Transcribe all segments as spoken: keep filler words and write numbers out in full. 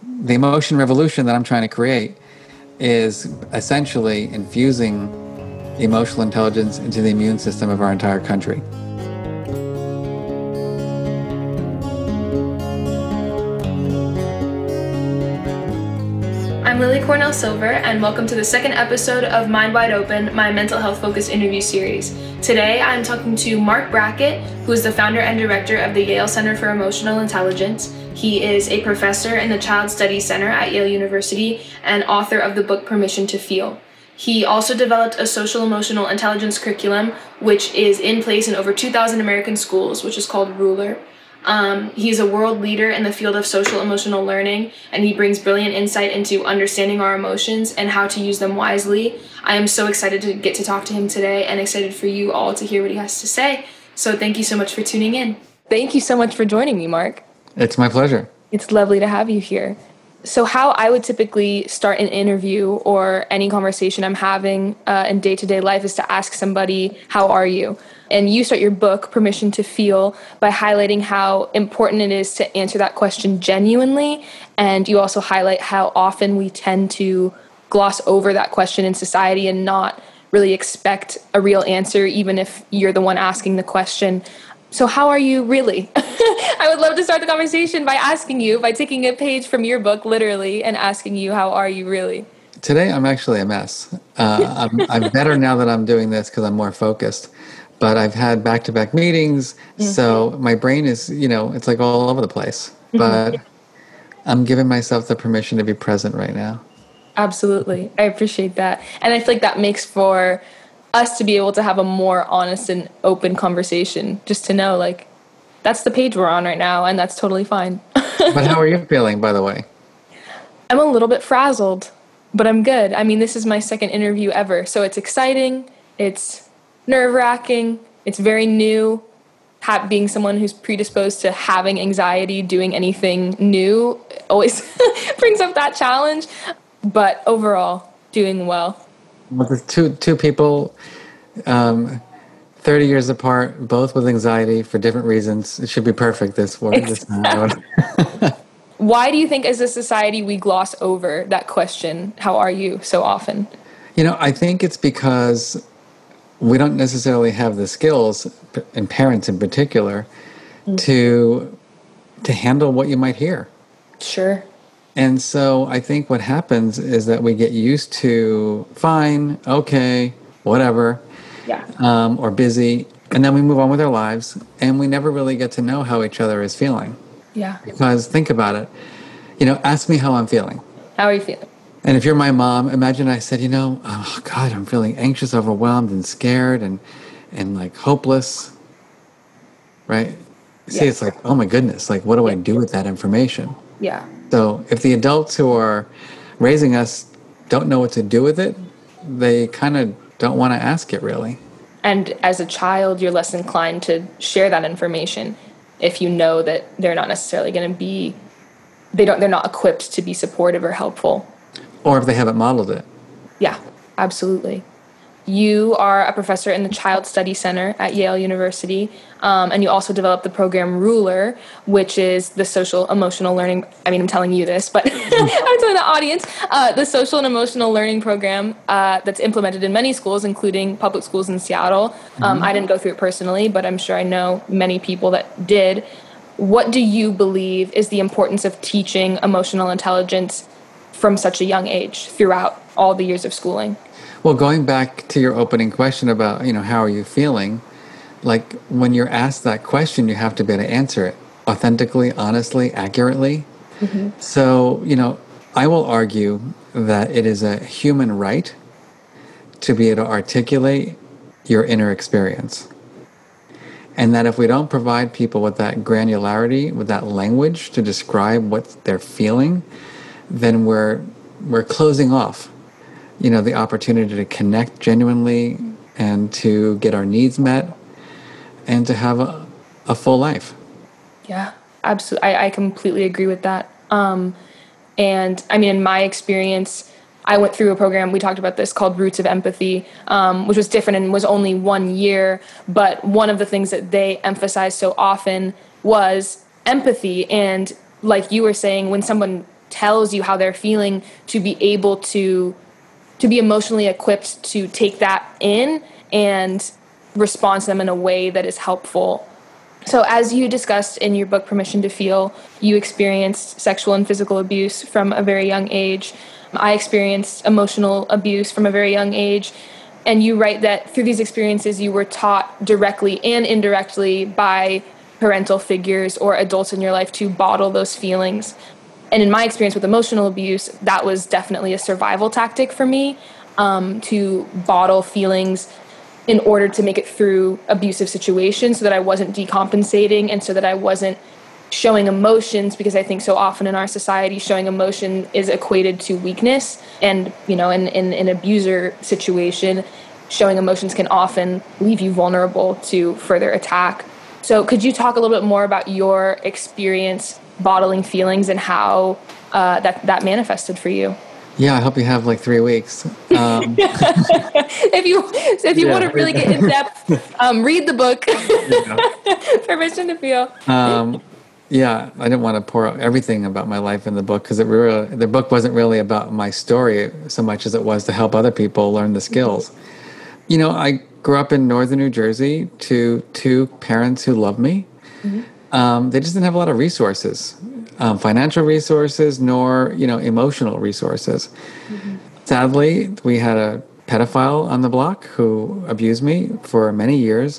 the emotion revolution that I'm trying to create is essentially infusing emotional intelligence into the immune system of our entire country. I'm Lily Cornell Silver, and welcome to the second episode of Mind Wide Open, my mental health focused interview series. Today, I'm talking to Marc Brackett, who is the founder and director of the Yale Center for Emotional Intelligence. He is a professor in the Child Studies Center at Yale University and author of the book Permission to Feel. He also developed a social emotional intelligence curriculum, which is in place in over two thousand American schools, which is called Ruler. Um, he's a world leader in the field of social emotional learning, and he brings brilliant insight into understanding our emotions and how to use them wisely. I am so excited to get to talk to him today and excited for you all to hear what he has to say. So thank you so much for tuning in. Thank you so much for joining me, Marc. It's my pleasure. It's lovely to have you here. So how I would typically start an interview or any conversation I'm having uh, in day-to-day life is to ask somebody, how are you? And you start your book, Permission to Feel, by highlighting how important it is to answer that question genuinely. And you also highlight how often we tend to gloss over that question in society and not really expect a real answer, even if you're the one asking the question. So how are you really? I would love to start the conversation by asking you, by taking a page from your book, literally, and asking you, how are you really? Today, I'm actually a mess. Uh, I'm, I'm better now that I'm doing this because I'm more focused. But I've had back-to-back meetings, mm-hmm. so my brain is, you know, it's like all over the place. But mm-hmm. I'm giving myself the permission to be present right now. Absolutely. I appreciate that. And I feel like that makes for us to be able to have a more honest and open conversation, just to know, like, that's the page we're on right now, and that's totally fine. But how are you feeling, by the way? I'm a little bit frazzled, but I'm good. I mean, this is my second interview ever, so it's exciting, it's nerve-wracking, it's very new. Ha- being someone who's predisposed to having anxiety, doing anything new, always brings up that challenge, but overall, doing well. Well, there's two, two people... Um, thirty years apart, both with anxiety for different reasons. It should be perfect, this word. Exactly. Why do you think as a society we gloss over that question, how are you, so often? You know, I think it's because we don't necessarily have the skills, and parents in particular, mm-hmm. to to handle what you might hear. Sure. And so I think what happens is that we get used to, fine, okay, whatever. Yeah. Um, or busy, and then we move on with our lives, and we never really get to know how each other is feeling. Yeah. Because think about it, you know, ask me how I'm feeling. How are you feeling? And if you're my mom, imagine I said, you know, oh God, I'm feeling anxious, overwhelmed, and scared, and and like hopeless, right? See, yeah. It's like, oh my goodness, like what do yeah. I do with that information? Yeah. So if the adults who are raising us don't know what to do with it, they kind of don't want to ask it, really. And as a child, you're less inclined to share that information if you know that they're not necessarily going to be, they don't, they're not equipped to be supportive or helpful. Or if they haven't modeled it. Yeah, absolutely. You are a professor in the Child Studies Center at Yale University, um, and you also developed the program Ruler, which is the social emotional learning. I mean, I'm telling you this, but I'm telling the audience, uh, the social and emotional learning program uh, that's implemented in many schools, including public schools in Seattle. Um, mm-hmm. I didn't go through it personally, but I'm sure I know many people that did. What do you believe is the importance of teaching emotional intelligence from such a young age throughout all the years of schooling? Well, going back to your opening question about, you know, how are you feeling? Like when you're asked that question, you have to be able to answer it authentically, honestly, accurately. Mm-hmm. So, you know, I will argue that it is a human right to be able to articulate your inner experience. And that if we don't provide people with that granularity, with that language to describe what they're feeling, then we're we're closing off, you know, the opportunity to connect genuinely and to get our needs met and to have a, a full life. Yeah, absolutely. I, I completely agree with that. Um, and I mean, in my experience, I went through a program, we talked about this, called Roots of Empathy, um, which was different and was only one year. But one of the things that they emphasized so often was empathy. And like you were saying, when someone tells you how they're feeling, to be able to to be emotionally equipped to take that in and respond to them in a way that is helpful. So as you discussed in your book, Permission to Feel, you experienced sexual and physical abuse from a very young age. I experienced emotional abuse from a very young age. And you write that through these experiences, you were taught directly and indirectly by parental figures or adults in your life to bottle those feelings. And in my experience with emotional abuse, that was definitely a survival tactic for me, um, to bottle feelings in order to make it through abusive situations so that I wasn't decompensating and so that I wasn't showing emotions, because I think so often in our society, showing emotion is equated to weakness. And, you know, in, in an abuser situation, showing emotions can often leave you vulnerable to further attack. So could you talk a little bit more about your experience bottling feelings and how uh, that, that manifested for you? Yeah, I hope you have like three weeks. Um, if you if you yeah. want to really get in depth, um, read the book. Yeah. Permission to Feel. Um, yeah, I didn't want to pour out everything about my life in the book, because it really, the book wasn't really about my story so much as it was to help other people learn the skills. Mm-hmm. You know, I grew up in northern New Jersey to two parents who loved me. Mm-hmm. Um, they just didn't have a lot of resources, um, financial resources, nor, you know, emotional resources. Mm-hmm. Sadly, we had a pedophile on the block who abused me for many years.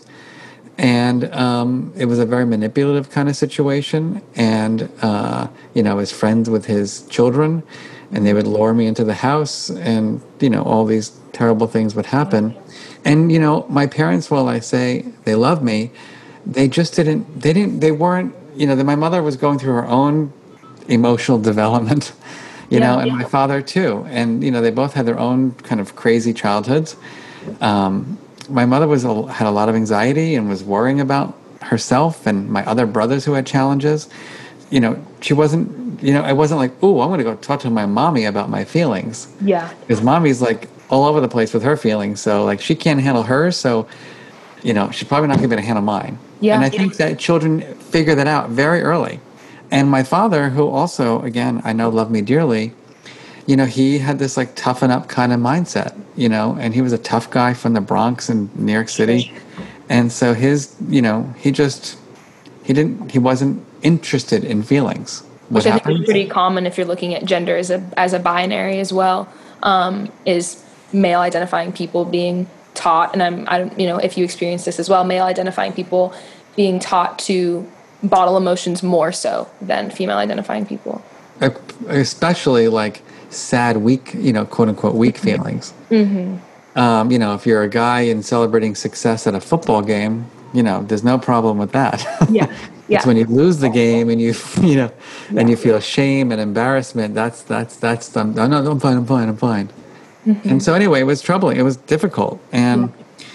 And um, it was a very manipulative kind of situation. And, uh, you know, I was friends with his children, and they would lure me into the house, and, you know, all these terrible things would happen. And, you know, my parents, while I say they love me, they just didn't, they didn't, they weren't, you know, my mother was going through her own emotional development, you yeah, know, and yeah. my father too. And, you know, they both had their own kind of crazy childhoods. Um, my mother was a, had a lot of anxiety and was worrying about herself and my other brothers who had challenges. You know, she wasn't, you know, I wasn't like, ooh, I'm going to go talk to my mommy about my feelings. Yeah. Because mommy's like all over the place with her feelings. So like she can't handle hers. So, you know, she's probably not going to be able to handle mine. Yeah. And I think that children figure that out very early. And my father, who also, again, I know loved me dearly, you know, he had this like toughen up kind of mindset, you know, and he was a tough guy from the Bronx in New York City. And so his, you know, he just, he didn't, he wasn't interested in feelings. What Which I happened? think is pretty common if you're looking at gender as a, as a binary as well, um, is male identifying people being taught, and I'm, I don't, you know, if you experience this as well, male identifying people being taught to bottle emotions more so than female identifying people. Especially like sad, weak, you know, quote unquote, weak feelings. Mm-hmm. Um, you know, if you're a guy and celebrating success at a football game, you know, there's no problem with that. Yeah. Yeah. It's when you lose the game and you, you know, yeah. and you feel shame and embarrassment. That's, that's, that's, the, no, no, I'm fine, I'm fine, I'm fine. Mm-hmm. And so anyway, it was troubling. It was difficult. And yeah.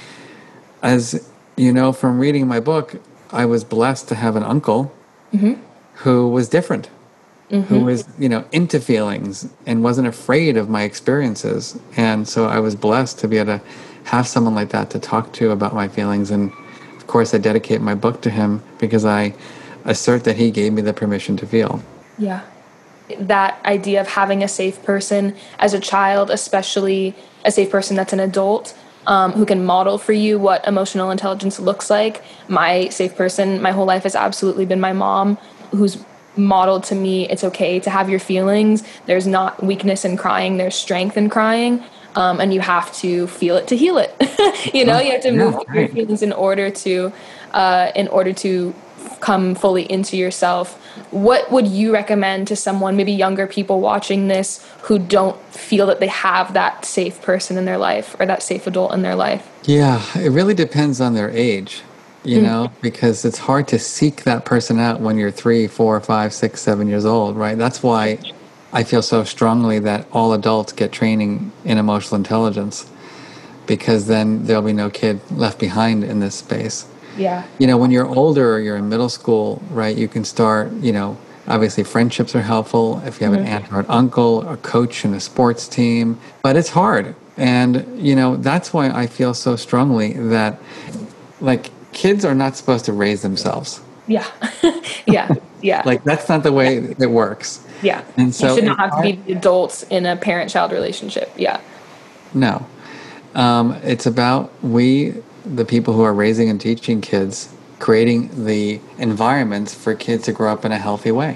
as you know, from reading my book, I was blessed to have an uncle mm-hmm. who was different, mm-hmm. who was, you know, into feelings and wasn't afraid of my experiences. And so I was blessed to be able to have someone like that to talk to about my feelings. And of course, I dedicate my book to him because I assert that he gave me the permission to feel. Yeah. That idea of having a safe person as a child, especially a safe person that's an adult, um, who can model for you what emotional intelligence looks like. My safe person my whole life has absolutely been my mom, who's modeled to me it's okay to have your feelings. There's not weakness in crying, there's strength in crying, um, and you have to feel it to heal it. you know, you have to move yeah, right. your feelings in order to, uh, in order to come fully into yourself. What would you recommend to someone, maybe younger people watching this, who don't feel that they have that safe person in their life or that safe adult in their life? Yeah, it really depends on their age, you mm-hmm. know, because it's hard to seek that person out when you're three, four, five, six, seven years old, right? That's why I feel so strongly that all adults get training in emotional intelligence, because then there'll be no kid left behind in this space. Yeah. You know, when you're older or you're in middle school, right, you can start, you know, obviously friendships are helpful if you have mm-hmm. an aunt or an uncle, a coach in a sports team, but it's hard. And, you know, that's why I feel so strongly that, like, kids are not supposed to raise themselves. Yeah. yeah. Yeah. Like, that's not the way yeah. it works. Yeah. And so you should not have to be the adults in a parent-child relationship. Yeah. No. Um, it's about we, the people who are raising and teaching kids, creating the environments for kids to grow up in a healthy way.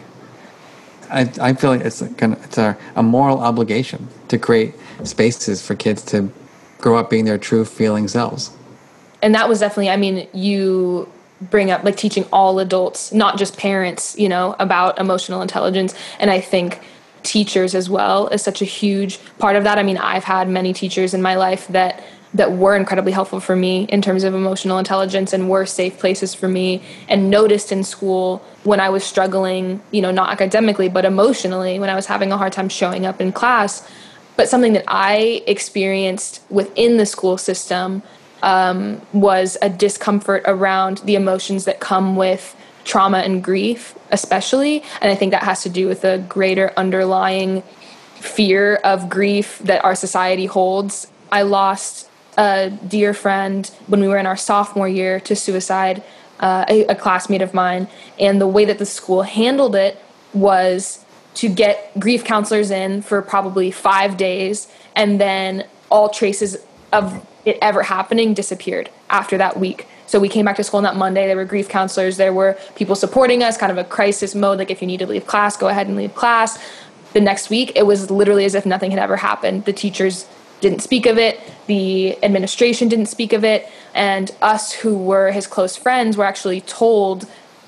I, I feel like it's, kind of, it's a, a moral obligation to create spaces for kids to grow up being their true feeling selves. And that was definitely, I mean, you bring up like teaching all adults, not just parents, you know, about emotional intelligence. And I think teachers as well is such a huge part of that. I mean, I've had many teachers in my life that that were incredibly helpful for me in terms of emotional intelligence and were safe places for me, and noticed in school when I was struggling, you know, not academically, but emotionally, when I was having a hard time showing up in class. But something that I experienced within the school system um, was a discomfort around the emotions that come with trauma and grief, especially. And I think that has to do with a greater underlying fear of grief that our society holds. I lost a dear friend when we were in our sophomore year to suicide, uh, a, a classmate of mine. And the way that the school handled it was to get grief counselors in for probably five days, and then all traces of it ever happening disappeared after that week. So we came back to school on that Monday. There were grief counselors. There were people supporting us, kind of a crisis mode. Like, if you need to leave class, go ahead and leave class. The next week, it was literally as if nothing had ever happened. The teachers didn't speak of it. The administration didn't speak of it. And us who were his close friends were actually told,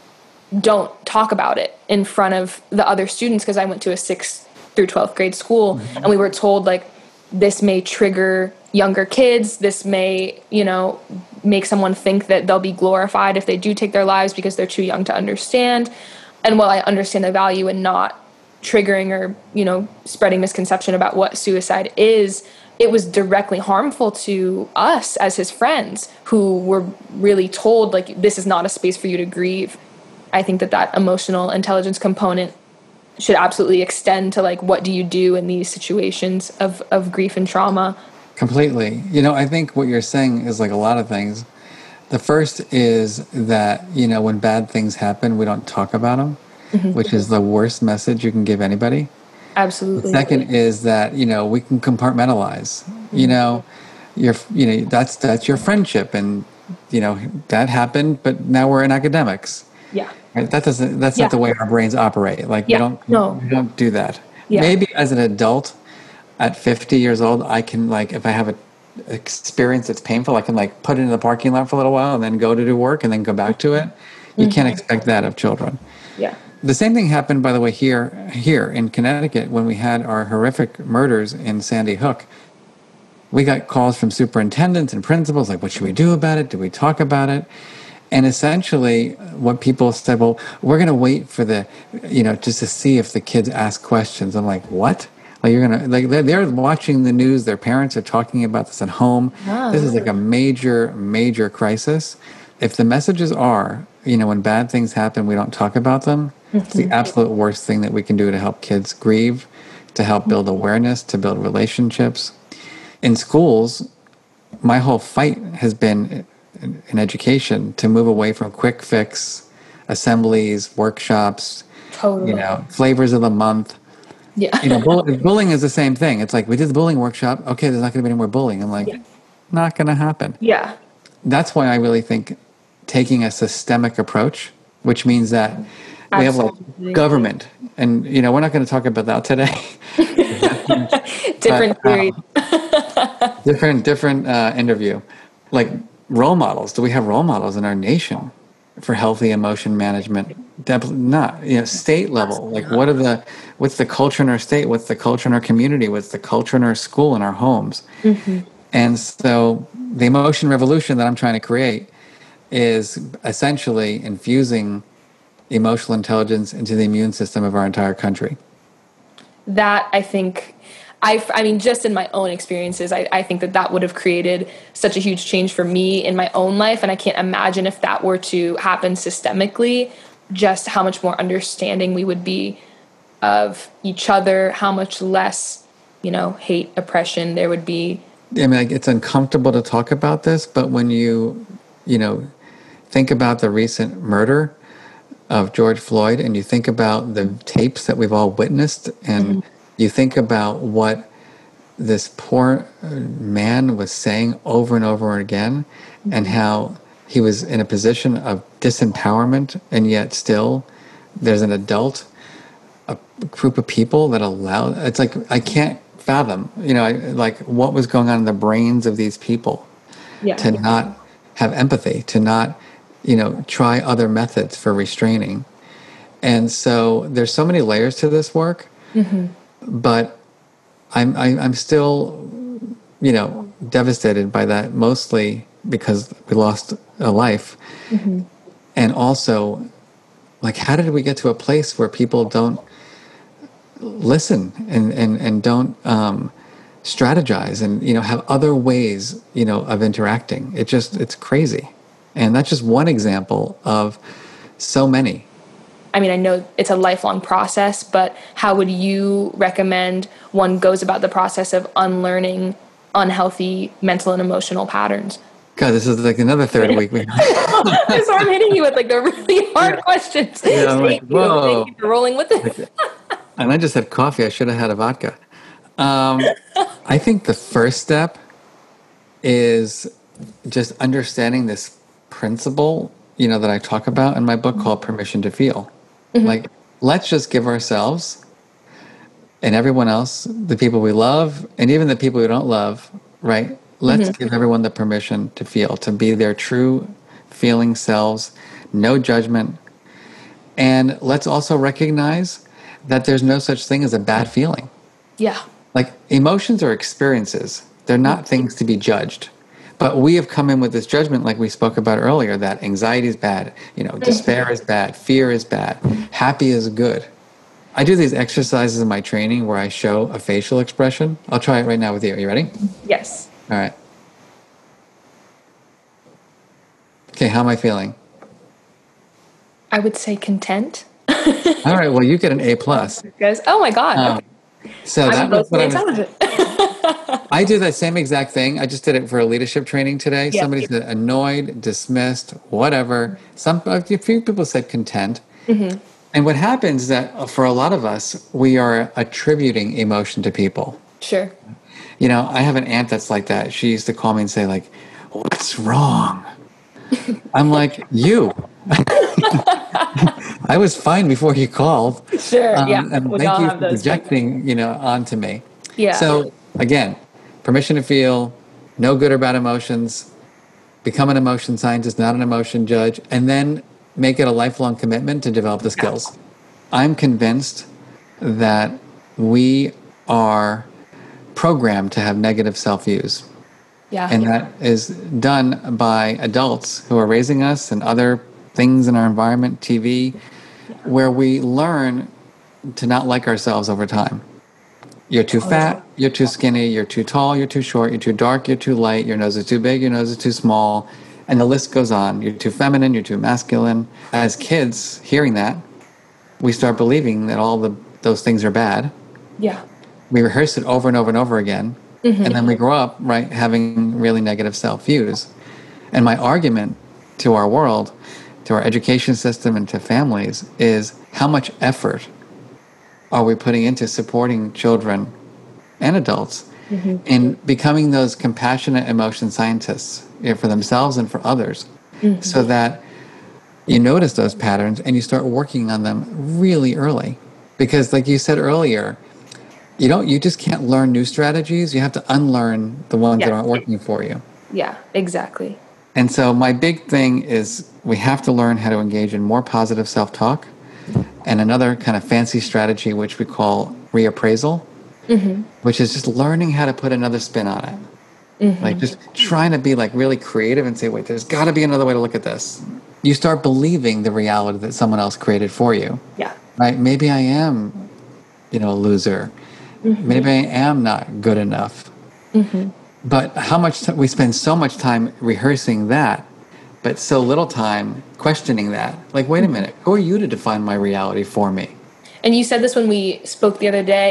don't talk about it in front of the other students, because I went to a sixth through twelfth grade school. Mm-hmm. And we were told, like, this may trigger younger kids. This may, you know, make someone think that they'll be glorified if they do take their lives because they're too young to understand. And while I understand the value in not triggering or, you know, spreading misconception about what suicide is, it was directly harmful to us as his friends, who were really told, like, this is not a space for you to grieve. I think that that emotional intelligence component should absolutely extend to, like, what do you do in these situations of, of grief and trauma? Completely. You know, I think what you're saying is like a lot of things. The first is that, you know, when bad things happen, we don't talk about them, mm-hmm. which is the worst message you can give anybody. Absolutely. The second is that, you know, we can compartmentalize. Mm-hmm. You know, your, you know, that's that's your friendship, and, you know, that happened, but now we're in academics. Yeah. Right? That doesn't. That's yeah. not the way our brains operate. Like, yeah. we don't. No. We don't do that. Yeah. Maybe as an adult, at fifty years old, I can, like, if I have an experience that's painful, I can, like, put it in the parking lot for a little while and then go to do work and then go back to it. You mm-hmm. can't expect that of children. Yeah. The same thing happened, by the way, here here in Connecticut when we had our horrific murders in Sandy Hook. We got calls from superintendents and principals, like, what should we do about it? Do we talk about it? And essentially what people said, well, we're going to wait for the, you know, just to see if the kids ask questions. I'm like, what? Like, you're going to, like, they're, they're watching the news. Their parents are talking about this at home. Oh. This is like a major, major crisis. If the messages are, you know, when bad things happen, we don't talk about them. Mm-hmm. It's the absolute worst thing that we can do to help kids grieve, to help build awareness, to build relationships. In schools, my whole fight has been in education to move away from quick fix assemblies, workshops, totally. You know, flavors of the month. Yeah. You know, bull- bullying is the same thing. It's like, we did the bullying workshop. Okay, there's not going to be any more bullying. I'm like, yeah. not going to happen. Yeah. That's why I really think taking a systemic approach, which means that we Absolutely. have like government, and, you know, we're not going to talk about that today. different but, theory. Um, different, different uh, interview. Like, role models. Do we have role models in our nation for healthy emotion management? Definitely not. You know, state level. Like, what are the, what's the culture in our state? What's the culture in our community? What's the culture in our school, in our homes? Mm-hmm. And so the emotion revolution that I'm trying to create is essentially infusing emotional intelligence into the immune system of our entire country. That, I think, I, I mean, just in my own experiences, I, I think that that would have created such a huge change for me in my own life. And I can't imagine if that were to happen systemically, just how much more understanding we would be of each other, how much less, you know, hate, oppression there would be. I mean, like, it's uncomfortable to talk about this, but when you, you know, think about the recent murder, of George Floyd and you think about the tapes that we've all witnessed and mm-hmm. you think about what this poor man was saying over and over again mm-hmm. and how he was in a position of disempowerment, and yet still there's an adult, a group of people that allow, it's like, I can't fathom, you know, I, like what was going on in the brains of these people yeah. to not have empathy, to not, you know, try other methods for restraining. And so there's so many layers to this work, mm-hmm. but I'm, I, I'm still, you know, devastated by that, mostly because we lost a life. Mm-hmm. And also, like, how did we get to a place where people don't listen and, and, and don't um, strategize and, you know, have other ways, you know, of interacting? It just, it's crazy. And that's just one example of so many. I mean, I know it's a lifelong process, but how would you recommend one goes about the process of unlearning unhealthy mental and emotional patterns? God, this is like another third week. So I'm hitting you with like the really hard yeah. questions. Yeah, I'm like, Thank whoa. You. Thank you for rolling with it. And I just had coffee. I should have had a vodka. Um, I think the first step is just understanding this principle, you know, that I talk about in my book called Permission to Feel. Mm-hmm. Like, let's just give ourselves and everyone else, the people we love, and even the people we don't love, right? Let's mm-hmm. give everyone the permission to feel, to be their true feeling selves, no judgment. And let's also recognize that there's no such thing as a bad feeling. Yeah. Like, emotions are experiences. They're not mm-hmm. things to be judged. But we have come in with this judgment, like we spoke about earlier, that anxiety is bad, you know, despair is bad, fear is bad, happy is good. I do these exercises in my training where I show a facial expression. I'll try it right now with you. Are you ready? Yes. All right. Okay, how am I feeling? I would say content. All right, well, you get an A plus. Guys, oh my God. Um, so that was what I was. I I do that same exact thing. I just did it for a leadership training today. Yeah. Somebody said annoyed, dismissed, whatever. Some a few people said content. Mm-hmm. And what happens is that for a lot of us, we are attributing emotion to people. Sure. You know, I have an aunt that's like that. She used to call me and say, like, what's wrong? I'm like, you. I was fine before you called. Sure, um, yeah. And we thank all you have for those projecting, things. you know, onto me. Yeah. So, again, permission to feel, no good or bad emotions, become an emotion scientist, not an emotion judge, and then make it a lifelong commitment to develop the skills. I'm convinced that we are programmed to have negative self-views. Yeah. And that is done by adults who are raising us and other things in our environment, T V, yeah. where we learn to not like ourselves over time. You're too fat, you're too skinny, you're too tall, you're too short, you're too dark, you're too light, your nose is too big, your nose is too small, and the list goes on. You're too feminine, you're too masculine. As kids, hearing that, we start believing that all the those things are bad. Yeah. We rehearse it over and over and over again. Mm-hmm. And then we grow up, right, having really negative self-views. And my argument to our world, to our education system, and to families is how much effort are we putting into supporting children and adults mm-hmm. in becoming those compassionate emotion scientists, you know, for themselves and for others, mm-hmm. so that you notice those patterns and you start working on them really early. Because like you said earlier, you don't, you just can't learn new strategies. You have to unlearn the ones yeah. that aren't working for you. Yeah, exactly. And so my big thing is we have to learn how to engage in more positive self-talk, and another kind of fancy strategy, which we call reappraisal, mm-hmm. which is just learning how to put another spin on it. Mm-hmm. Like just trying to be like really creative and say, wait, there's got to be another way to look at this. You start believing the reality that someone else created for you. Yeah. Right? Maybe I am, you know, a loser. Mm-hmm. Maybe I am not good enough. Mm-hmm. But how much t- we spend so much time rehearsing that, but so little time questioning that. Like, wait a minute, who are you to define my reality for me? And you said this when we spoke the other day.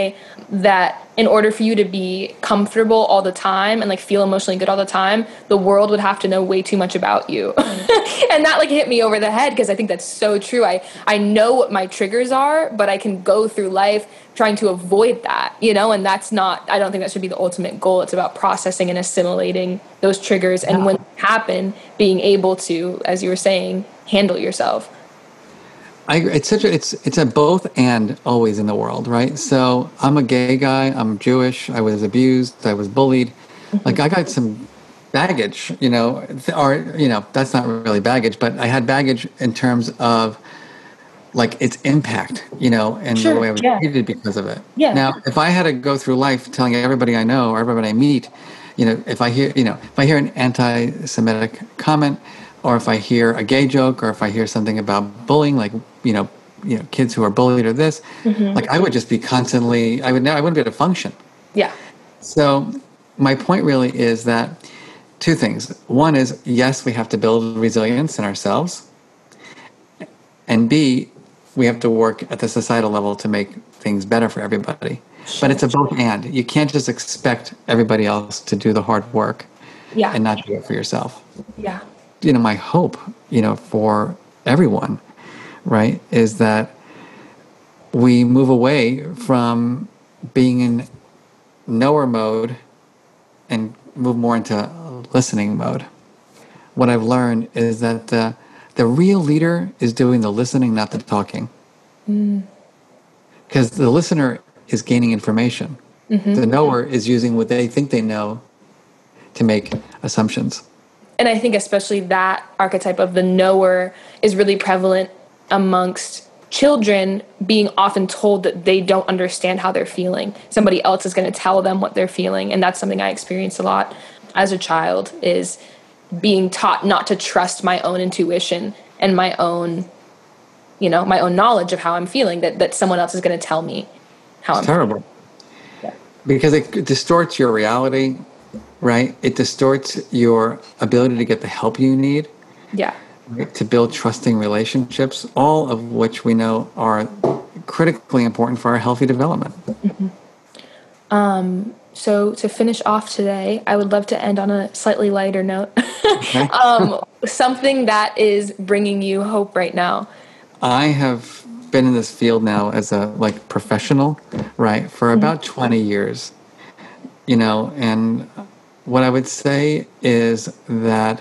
that in order for you to be comfortable all the time and like feel emotionally good all the time, the world would have to know way too much about you. And that like hit me over the head, because I think that's so true. I, I know what my triggers are, but I can go through life trying to avoid that, you know, and that's not, I don't think that should be the ultimate goal. It's about processing and assimilating those triggers. And when they happen, being able to, as you were saying, handle yourself. I, it's such a, it's, it's a both and always in the world, right? So I'm a gay guy, I'm Jewish, I was abused, I was bullied. Mm-hmm. Like I got some baggage, you know, or, you know, that's not really baggage, but I had baggage in terms of like its impact, you know, and sure, the way I was yeah. treated because of it. Yeah. Now, if I had to go through life telling everybody I know or everybody I meet, you know, if I hear, you know, if I hear an anti-Semitic comment, or if I hear a gay joke, or if I hear something about bullying, like, you know, you know, kids who are bullied or this, mm-hmm. like I would just be constantly, I would now, I wouldn't be able to function. Yeah. So my point really is that two things. One is, yes, we have to build resilience in ourselves. And B, we have to work at the societal level to make things better for everybody. Sure. But it's a both and. You can't just expect everybody else to do the hard work yeah. and not do it for yourself. Yeah. You know, my hope, you know, for everyone, right, is that we move away from being in knower mode and move more into listening mode. What I've learned is that the, the real leader is doing the listening, not the talking. Because mm. the listener is gaining information. Mm-hmm. The knower is using what they think they know to make assumptions. And I think especially that archetype of the knower is really prevalent amongst children, being often told that they don't understand how they're feeling. Somebody else is going to tell them what they're feeling. And that's something I experienced a lot as a child, is being taught not to trust my own intuition and my own, you know, my own knowledge of how I'm feeling, that, that someone else is going to tell me how it's I'm terrible. feeling. Yeah. Because it distorts your reality. Right? It distorts your ability to get the help you need. Yeah. Right? To build trusting relationships, all of which we know are critically important for our healthy development. Mm-hmm. Um, so to finish off today, I would love to end on a slightly lighter note. Okay. um, something that is bringing you hope right now. I have been in this field now as a like professional, right, for mm-hmm. about twenty years. You know, and what I would say is that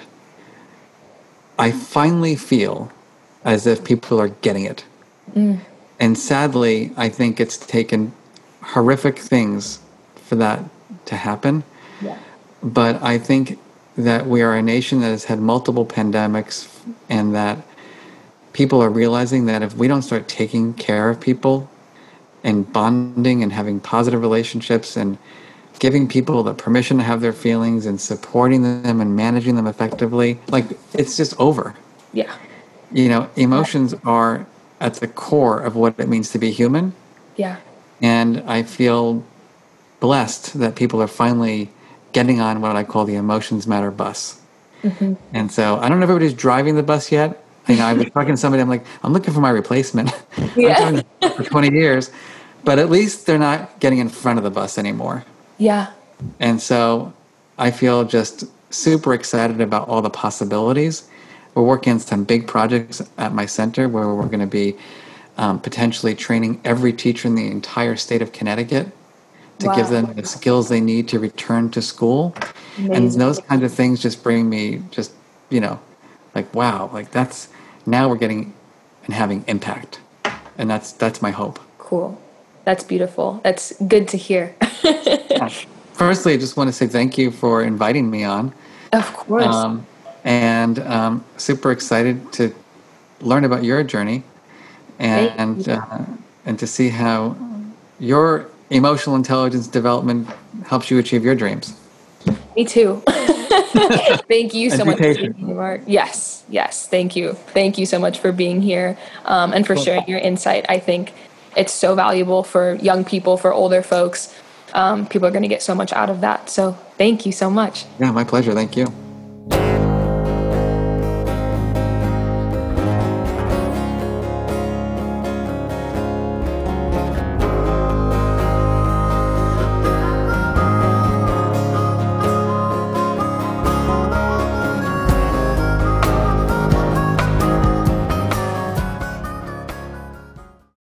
I finally feel as if people are getting it. Mm. And sadly, I think it's taken horrific things for that to happen. Yeah. But I think that we are a nation that has had multiple pandemics, and that people are realizing that if we don't start taking care of people and bonding and having positive relationships and giving people the permission to have their feelings and supporting them and managing them effectively, like, it's just over. Yeah. You know, emotions are at the core of what it means to be human. Yeah. And I feel blessed that people are finally getting on what I call the emotions matter bus. Mm-hmm. And so I don't know if everybody's driving the bus yet. You know, I was talking to somebody, I'm like, I'm looking for my replacement. Yeah. I'm doing this for twenty years. But at least they're not getting in front of the bus anymore. Yeah. And so I feel just super excited about all the possibilities. We're working on some big projects at my center where we're going to be um, potentially training every teacher in the entire state of Connecticut to wow. give them the skills they need to return to school. Amazing. And those kinds of things just bring me just, you know, like, wow, like that's, now we're getting and having impact. And that's, that's my hope. Cool. That's beautiful. That's good to hear. Yeah. Firstly, I just want to say thank you for inviting me on. Of course. Um, and um, super excited to learn about your journey and uh, and to see how your emotional intelligence development helps you achieve your dreams. Me too. Thank you so much for being here, Mark. Yes, yes. Thank you. Thank you so much for being here um, and for sharing your insight. I think it's so valuable for young people, for older folks. Um, people are going to get so much out of that. So thank you so much. Yeah, my pleasure. Thank you.